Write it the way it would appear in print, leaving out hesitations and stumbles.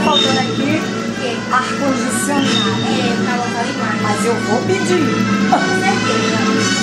faltando aqui Porque ar-condicionado. pra local demais. Mas eu vou pedir. Com certeza.